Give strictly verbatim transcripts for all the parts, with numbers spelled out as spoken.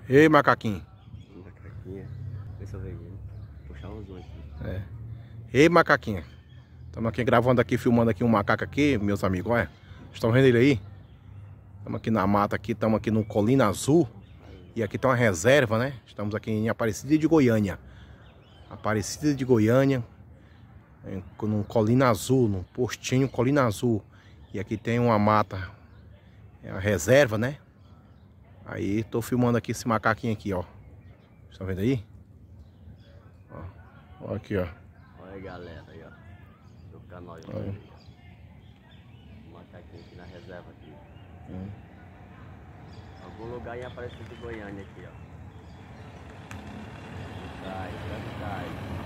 Ei, macaquinho. Macaquinha. Deixa eu ver aqui. Puxar um zoom aqui. É. Ei, macaquinha. Estamos aqui gravando aqui, filmando aqui um macaco aqui, meus amigos, olha. Estão vendo ele aí? Estamos aqui na mata aqui, estamos aqui no Colina Azul. E aqui tem uma reserva, né? Estamos aqui em Aparecida de Goiânia. Aparecida de Goiânia. No Colina Azul, no postinho Colina Azul. E aqui tem uma mata. É a reserva, né? Aí tô filmando aqui esse macaquinho aqui, ó. Estão vendo aí? Ó, ó aqui, ó. Olha aí, galera, aí, ó. No canal aí, ó. Um macaquinho aqui na reserva aqui. Hum. Algum lugar em Aparecida de Goiânia aqui, ó. Cai, cai, cai.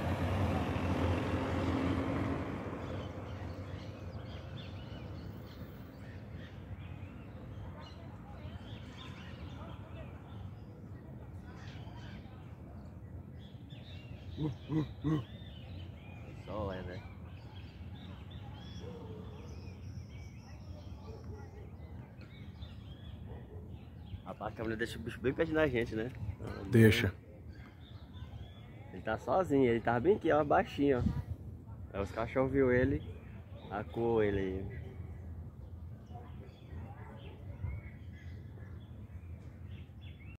Uh, uh, uh. Só é, né? Rapaz, a câmera deixa o bicho bem perto da gente, né? Deixa. Ele tá sozinho, ele tava bem aqui, ó, baixinho, ó. Aí os cachorros viu ele, acou ele aí.